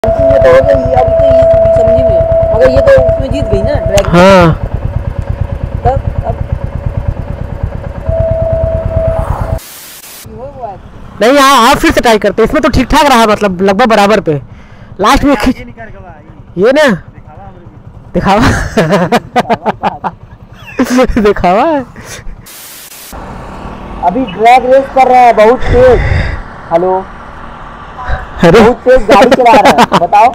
ये तो हो गई, अब तो ये समझी नहीं, मगर ये तो उसमें जीत गई ना ड्रैग। हाँ तब अब नहीं, हाँ आप फिर से ट्राई करते, इसमें तो ठीक ठाक रहा, मतलब लगभग बराबर पे। लास्ट में खींच ये ना दिखावा दिखावा। अभी ड्रैग रेस कर रहा है बहुत तेज। हेलो, अरे बहुत तेज गाड़ी चला रहा है, बताओ।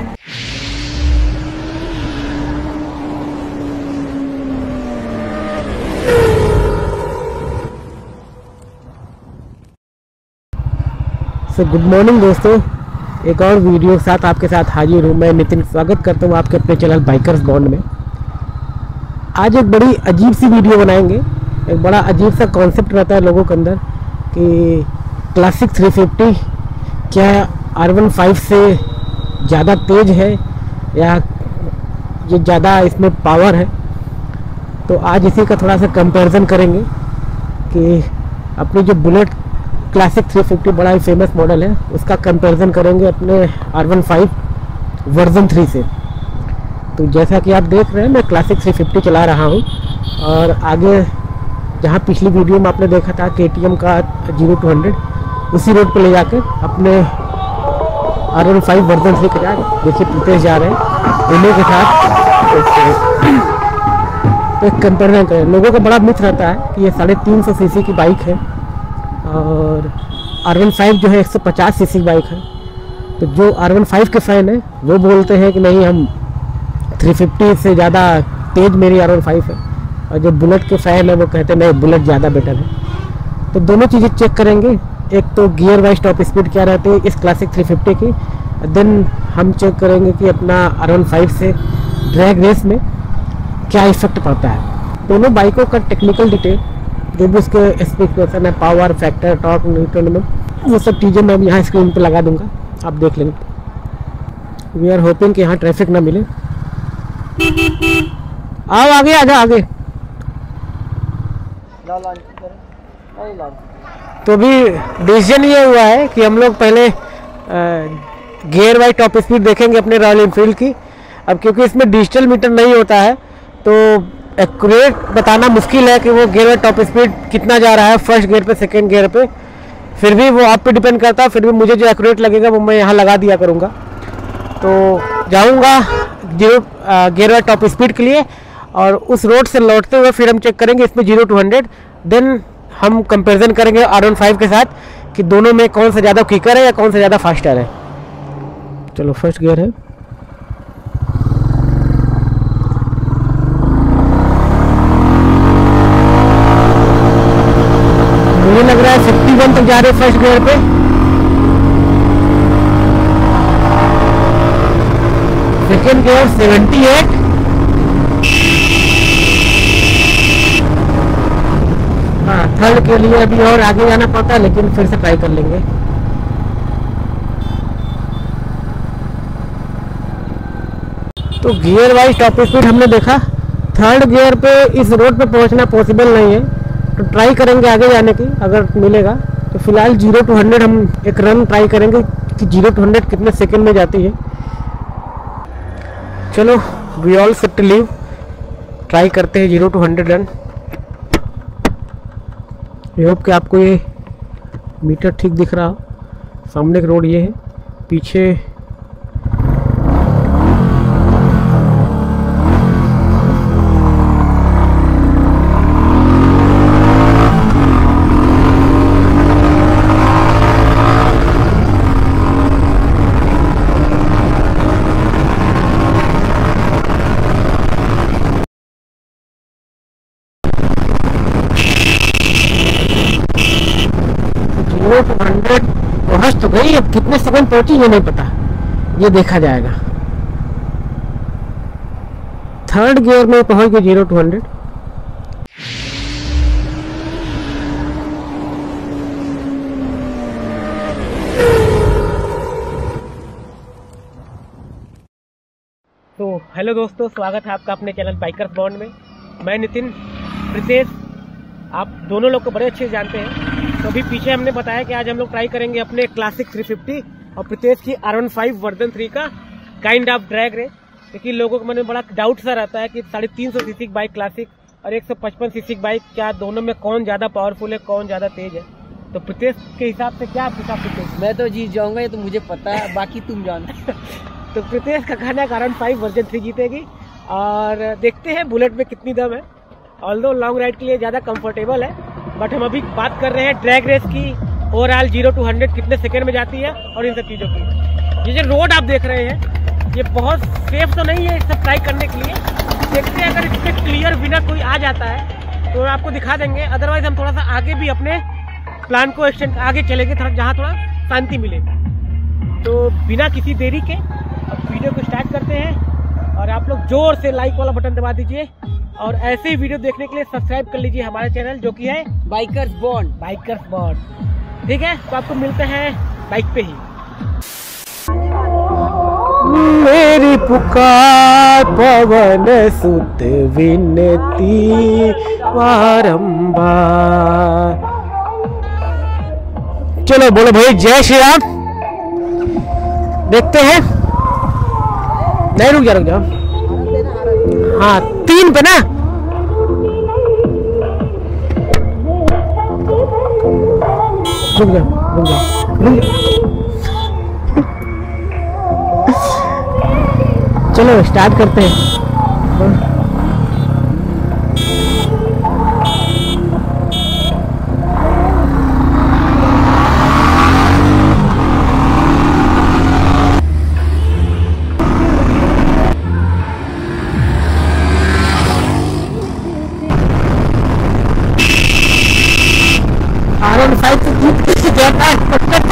गुड मॉर्निंग दोस्तों, एक और वीडियो के साथ आपके साथ हाजिर हूँ। मैं नितिन स्वागत करता हूँ आपके अपने चैनल बाइकर्स बॉन्ड में। आज एक बड़ी अजीब सी वीडियो बनाएंगे। एक बड़ा अजीब सा कॉन्सेप्ट रहता है लोगों के अंदर कि क्लासिक 350 क्या R15 से ज़्यादा तेज है या ये ज़्यादा इसमें पावर है। तो आज इसी का थोड़ा सा कंपैरिजन करेंगे कि अपनी जो बुलेट क्लासिक 350 बड़ा ही फेमस मॉडल है उसका कंपैरिजन करेंगे अपने R15 वर्जन 3 से। तो जैसा कि आप देख रहे हैं मैं क्लासिक 350 चला रहा हूं और आगे जहां पिछली वीडियो में आपने देखा था KTM का 0 to 100 उसी रोड पे ले जाकर अपने R15 वर्जन 3 के साथ देखिए प्रीतेश जा रहे हैं उन्हीं के साथ। तो एक कंपेरिजन करें। लोगों का बड़ा मिथ रहता है कि ये 350 सीसी की बाइक है और R15 जो है 150 सीसी की बाइक है। तो जो R15 के फ़ैन है वो बोलते हैं कि नहीं, हम 350 से ज़्यादा तेज़ मेरी R15 है, और जो बुलेट के फ़ैन है वो कहते हैं नहीं, बुलेट ज़्यादा बेटर है। तो दोनों चीज़ें चेक करेंगे, एक तो गियर वाइज टॉप स्पीड क्या रहती है इस क्लासिक 350 की, देन हम चेक करेंगे कि अपना R15 से ड्रैग रेस में क्या इफेक्ट पड़ता है। दोनों बाइकों का टेक्निकल डिटेल, जो भी उसके स्पेसिफिकेशन है, पावर फैक्टर, टॉर्क, न्यूटन में, वो सब चीज़ें मैं यहाँ स्क्रीन पे लगा दूंगा, आप देख लेंगे। वी आर होपिंग कि यहाँ ट्रैफिक ना मिले। आओ आगे, आजा आगे। तो अभी डिसीजन ये हुआ है कि हम लोग पहले गियर वाइज टॉप स्पीड देखेंगे अपने रॉयल एनफील्ड की। अब क्योंकि इसमें डिजिटल मीटर नहीं होता है तो एक्यूरेट बताना मुश्किल है कि वो गियर में टॉप स्पीड कितना जा रहा है, फर्स्ट गियर पे, सेकंड गियर पे। फिर भी वो आप पे डिपेंड करता है, फिर भी मुझे जो एक्यूरेट लगेगा वो मैं यहाँ लगा दिया करूँगा। तो जाऊँगा गियर में टॉप स्पीड के लिए और उस रोड से लौटते हुए फिर हम चेक करेंगे इसमें 0 to 100, देन हम कंपेरिजन करेंगे R15 के साथ कि दोनों में कौन सा ज़्यादा क्विकर है या कौन सा ज़्यादा फास्टर है। चलो फर्स्ट गियर है, मुझे लग रहा है 51 तक जा रहे फर्स्ट गियर पे। सेकेंड गियर 78, हाँ थर्ड के लिए अभी और आगे जाना पड़ता है लेकिन फिर से ट्राई कर लेंगे। तो गियर वाइज टॉप स्पीड हमने देखा, थर्ड गियर पे इस रोड पे पहुंचना पॉसिबल नहीं है, तो ट्राई करेंगे आगे जाने की अगर मिलेगा। तो फिलहाल 0 to 100 हम एक रन ट्राई करेंगे कि 0 to 100 कितने सेकंड में जाती है। चलो we all set to leave, try करते हैं 0 to 100 रन। आई होप कि आपको ये मीटर ठीक दिख रहा हो। सामने एक रोड ये है, पीछे पहुँच तो गई, अब कितने सेकंड पहुंची ये नहीं पता, ये देखा जाएगा। थर्ड गियर में पहुंच गई 0 to 100। तो हेलो दोस्तों, स्वागत है आपका अपने चैनल बाइकर्स बॉन्ड में। मैं नितिन, प्रीतेश आप दोनों लोग को बड़े अच्छे से जानते हैं। तो अभी पीछे हमने बताया कि आज हम लोग ट्राई करेंगे अपने क्लासिक 350 और प्रीतेश की R15 वर्जन 3 का काइंड ऑफ ड्रैग रेस, क्योंकि लोगों के मन में बड़ा डाउट सा रहता है कि 350 सीसी बाइक क्लासिक और 155 सीसी बाइक क्या दोनों में कौन ज्यादा पावरफुल है, कौन ज्यादा तेज है। तो प्रीतेश के हिसाब से क्या हिसाब से? मैं तो जीत जाऊंगा, ये तो मुझे पता है, बाकी तुम जानते। तो प्रीतेश का कहना है R15 वर्जन 3 जीतेगी और देखते हैं बुलेट में कितनी दम है। ऑल्दो लॉन्ग राइड के लिए ज़्यादा कंफर्टेबल है, बट हम अभी बात कर रहे हैं ड्रैग रेस की। ओवरऑल 0 to 100 कितने सेकंड में जाती है और इन सब चीज़ों की। ये जो रोड आप देख रहे हैं ये बहुत सेफ तो नहीं है इस सब ट्राई करने के लिए। देखते हैं अगर इसमें क्लियर विनर कोई आ जाता है तो आपको दिखा देंगे, अदरवाइज हम थोड़ा सा आगे भी अपने प्लान को एक्सटेंड आगे चलेंगे थोड़ा, जहाँ थोड़ा शांति मिले। तो बिना किसी देरी के अब वीडियो को स्टार्ट करते हैं और आप लोग जोर से लाइक वाला बटन दबा दीजिए और ऐसे ही वीडियो देखने के लिए सब्सक्राइब कर लीजिए हमारे चैनल जो कि है बाइकर्स बॉन्ड। ठीक है, तो आपको मिलते हैं बाइक पे ही। मेरी पुकार पवन सुत विनती बारंबार। चलो बोलो भाई जय श्री राम। देखते हैं, नहीं रुक जाओ। हाँ 3 पे ना, रुक जाओ। चलो स्टार्ट करते हैं। R15 तो जीत के जाता है।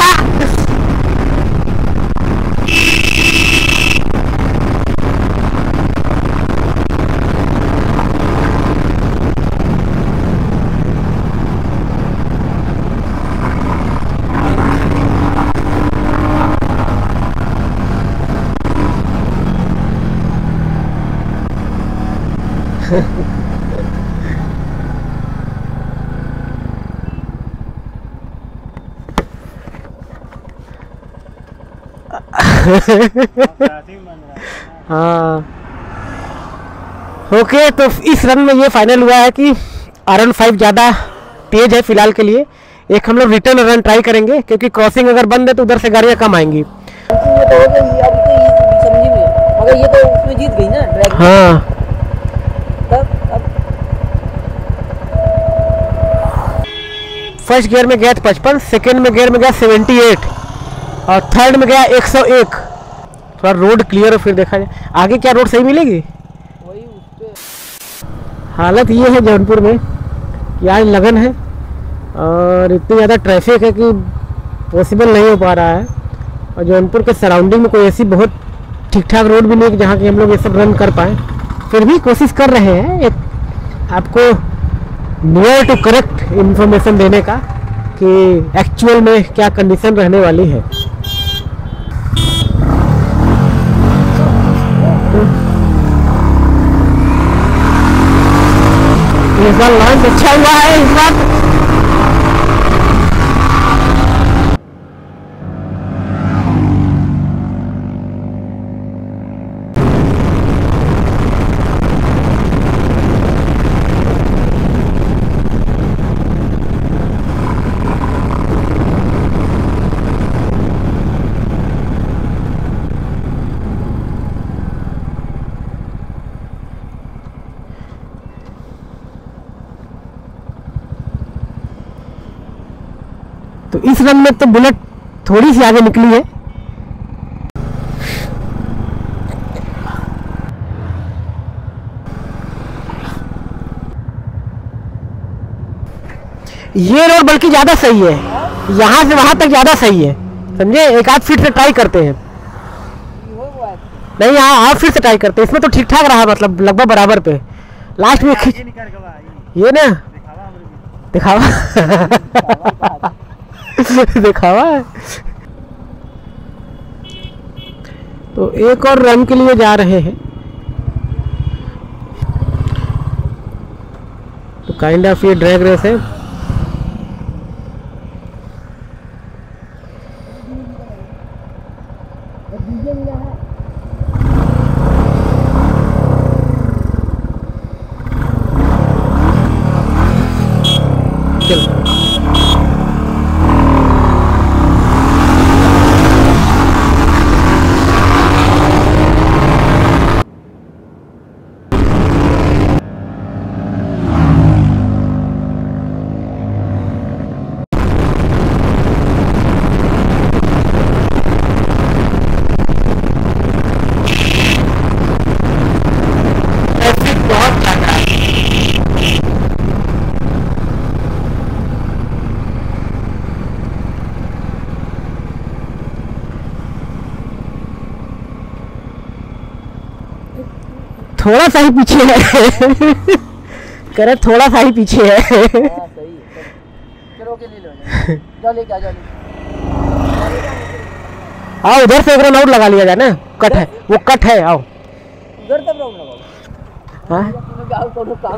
हाँ ओके, तो इस रन में ये फाइनल हुआ है कि R15 ज़्यादा तेज है फिलहाल के लिए। एक हम लोग रिटर्न रन ट्राई करेंगे क्योंकि क्रॉसिंग अगर बंद है तो उधर से गाड़ियाँ कम आएंगी। ये तो समझी में, मगर ये तो उसमें जीत गई ना ड्रैग। हाँ तब फर्स्ट गियर में गया 55, सेकेंड में गियर में गया 78 और थर्ड में गया 101। थोड़ा रोड क्लियर हो फिर देखा जाए आगे क्या रोड सही मिलेगी। वही उस पे हालत ये है जौनपुर में कि आज लगन है और इतनी ज़्यादा ट्रैफिक है कि पॉसिबल नहीं हो पा रहा है। और जौनपुर के सराउंडिंग में कोई ऐसी बहुत ठीक ठाक रोड भी नहीं है जहाँ कि हम लोग ये सब रन कर पाएँ। फिर भी कोशिश कर रहे हैं एक आपको नियर टू करेक्ट इन्फॉर्मेशन देने का कि एक्चुअल में क्या कंडीशन रहने वाली है। इस बार लॉन्च अच्छा हुआ है इस बार। तो इस रन में तो बुलेट थोड़ी सी आगे निकली है। ये रोड बल्कि ज्यादा सही है, यहाँ से वहां तक ज्यादा सही है, समझे। एक आध फीट से ट्राई करते हैं, नहीं यहाँ और फिर से ट्राई करते हैं। इसमें तो ठीक ठाक रहा, मतलब लगभग बराबर पे। लास्ट में ये ना दिखावा दिखावा है। तो एक और रन के लिए जा रहे हैं। तो काइंड ऑफ ये ड्रैग रेस है। थोड़ा सा ही पीछे है। कह रहे थोड़ा सा ही पीछे है। हाँ सही है, चलो के ले लो, जाओ लेके आ जाओ। आओ उधर से एक राउंड लगा लिया जाए ना, कट है वो, कट है। आओ उधर तब राउंड लगाओ। हाँ काम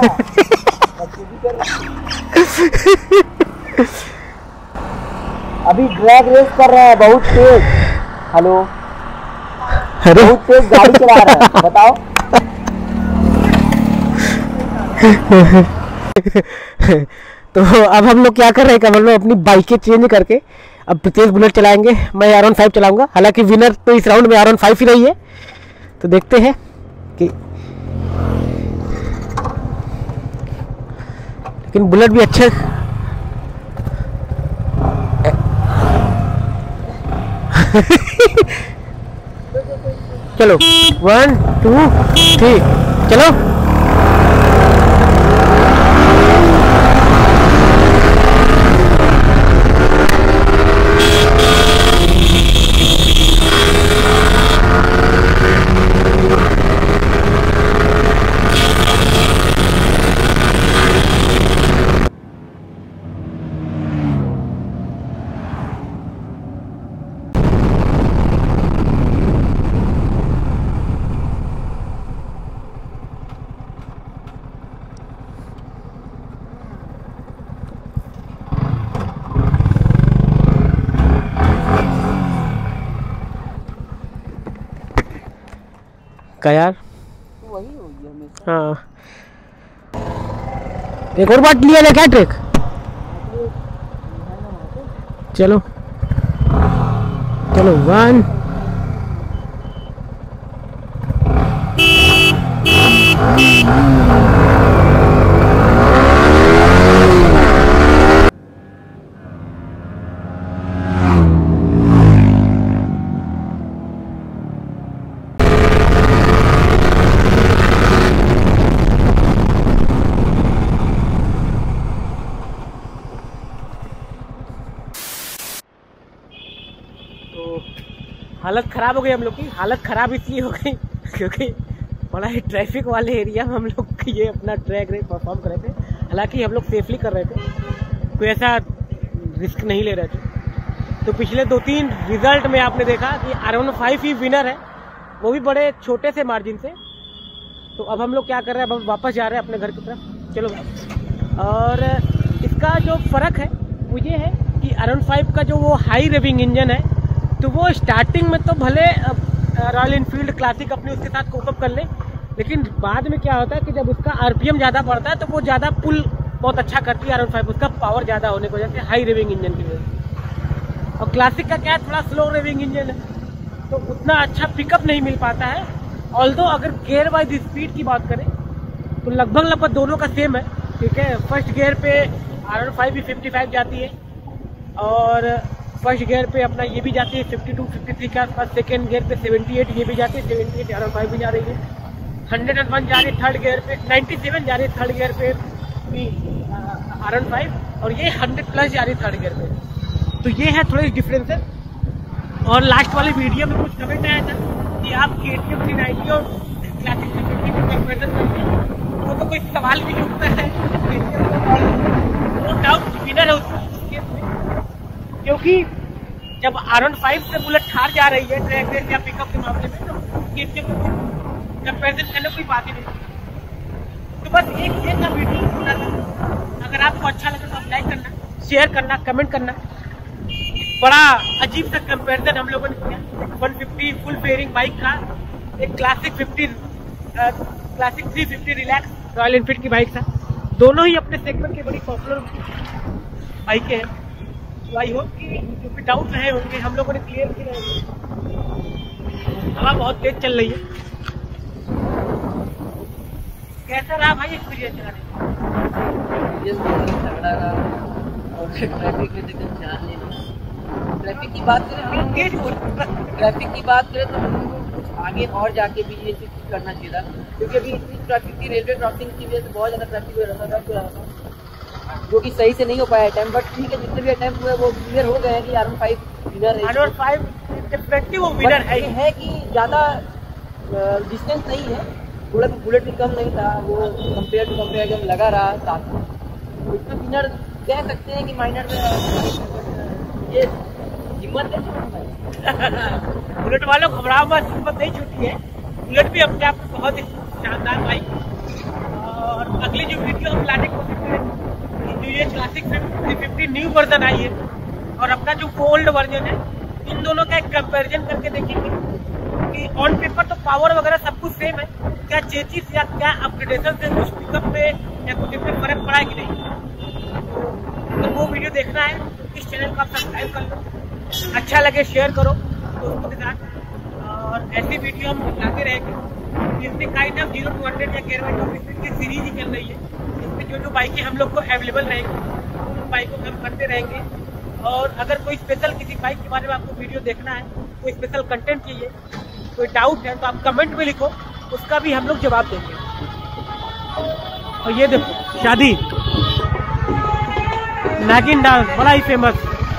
अभी ड्रैग रेस कर रहा है बहुत तेज। हेलो, अरे बहुत तेज गाड़ी चला रहा है, बताओ। तो अब हम लोग क्या कर रहे हैं, हम लोग अपनी बाइकें चेंज करके अब प्रत्येक बुलेट चलाएंगे। मैं R15 चलाऊंगा, हालांकि विनर तो इस राउंड में R15 ही रही है। तो देखते हैं कि लेकिन बुलेट भी अच्छे। चलो 1 2 3 चलो। का यार वही होगी हमेशा। हाँ, एक और बात लिया जाए क्या ट्रैक। चलो चलो 1 हालत ख़राब हो गई हम लोग की। हालत ख़राब इसलिए हो गई क्योंकि बड़ा ही ट्रैफिक वाले एरिया में हम लोग ये अपना ट्रैक रेस परफॉर्म कर रहे थे। हालांकि हम लोग सेफली कर रहे थे, कोई ऐसा रिस्क नहीं ले रहे थे। तो पिछले 2-3 रिजल्ट में आपने देखा कि R15 ही विनर है, वो भी बड़े छोटे से मार्जिन से। तो अब हम लोग क्या कर रहे हैं, अब हम वापस जा रहे हैं अपने घर की तरफ। चलो, और इसका जो फ़र्क है वो ये है कि R15 का जो वो हाई रेविंग इंजन है, तो वो स्टार्टिंग में तो भले रॉयल इनफील्ड क्लासिक अपनी उसके साथ कोपअप कर ले, लेकिन बाद में क्या होता है कि जब उसका RPM ज़्यादा बढ़ता है तो वो ज़्यादा पुल बहुत अच्छा करती है R15, उसका पावर ज़्यादा होने की वजह से, हाई रेविंग इंजन की वजह से। और क्लासिक का क्या है, थोड़ा स्लो रेविंग इंजन है, तो उतना अच्छा पिकअप नहीं मिल पाता है। ऑल्दो अगर गियर वाइज स्पीड की बात करें तो लगभग दोनों का सेम है, ठीक है। फर्स्ट गियर पे R15 भी 55 जाती है, और फर्स्ट गियर पे अपना ये भी जाती है 52-53 के आसपास। सेकेंड गियर पे 78 ये भी जाती है, 78 R15 भी जा रही है। 101 जा रही है थर्ड गियर पे, 97 जा रही है थर्ड गियर पे भी R15, और ये 100+ जा रही है थर्ड गियर पे। तो ये है थोड़े डिफरेंस है। और लास्ट वाले वीडियो में कुछ कमेंट आया था कि आप KTM 390 और क्लासिक 350 को कंपेरिजन करते हैं, वो तो कोई सवाल भी नहीं उठता है। नो डाउट विनर है उस केस में, क्योंकि जब R15 से बुलेट हार जा रही है ट्रैक रेस या पिकअप के मामले में, तो KTM को कंपेरिजन करने कोई बात ही नहीं। तो बस एक वीडियो होना था। अगर आपको अच्छा लगे तो आप लाइक करना, शेयर करना, कमेंट करना। बड़ा अजीब सा कंपेरिजन हम लोगों ने किया 150 फुल फेयरिंग बाइक का एक क्लासिक 350 रिलैक्स रॉयल इनफील्ड की बाइक था। दोनों ही अपने सेगमेंट की बड़ी पॉपुलर बाइकें हैं। तो आई होप कि जो भी डाउट रहे होंगे हम लोगों ने क्लियर किए रहेंगे। हवा बहुत तेज चल रही है। कैसा रहा भाई एक्सपीरियंस चलाने? और ट्रैफिक में दिक्कत जान नहीं। ट्रैफिक की बात करें, ट्रैफिक की बात करें तो हमको कुछ आगे और जाके भी ये चीज़ करना चाहिए था, क्योंकि अभी इतनी ट्रैफिक की रेलवे क्रॉसिंग की वजह से बहुत ज़्यादा ट्रैफिक हो रहा था, जो कि सही से नहीं हो पाया अटैम्प्ट। बट ठीक है, जितने भी अटैम्प्ट हुए वो क्लियर हो गए हैं कि R15 विनर है। R15 डेफिनेटली वो विनर है कि ज़्यादा डिस्टेंस नहीं है, थोड़ा भी बुलेट भी कम नहीं था, वो कंपेयर टू कंपेयर जब लगा रहा साथ में, तो इसमें विनर कह सकते हैं कि माइनर में ये हिम्मत है बुलेट वालों घबराओ मत, हिम्मत नहीं छूटी है। बुलेट भी अपने आप में बहुत ही शानदार बाइक। और अगली जो वीडियो हम लाने की कोशिश करेंगे, जो ये क्लासिक 350 न्यू वर्जन आई है और अपना जो ओल्ड वर्जन है, इन दोनों का एक कंपैरिजन करके देखेंगे कि ऑन पेपर तो पावर वगैरह सब कुछ सेम है, क्या चेंजेस या क्या अपग्रेडेशन से कुछ पिकअप पे या कुछ इसमें फर्क पड़ा है कि नहीं। तो वो वीडियो देखना है इस चैनल को आप सब्सक्राइब कर लो, अच्छा लगे शेयर करो दोस्तों के साथ, और ऐसी वीडियो हम लाते रहेंगे। इसमें काइंड ऑफ 0 to 100 या केयर ऑफ की सीरीज ही चल रही है। इसमें जो जो बाइकें हम लोग को अवेलेबल रहेंगी उन बाइकों को हम करते रहेंगे। और अगर कोई स्पेशल किसी बाइक के बारे में आपको वीडियो देखना है, कोई स्पेशल कंटेंट चाहिए, कोई डाउट है, तो आप कमेंट में लिखो, उसका भी हम लोग जवाब देंगे। और ये देखो शादी नागिन डांस बड़ा ही फेमस,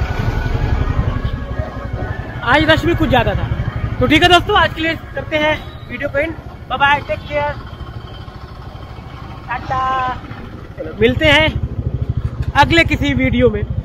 आज रश भी कुछ ज्यादा था। तो ठीक है दोस्तों, आज के लिए करते हैं वीडियो को end. Bye bye, take care, tata. मिलते हैं अगले किसी वीडियो में।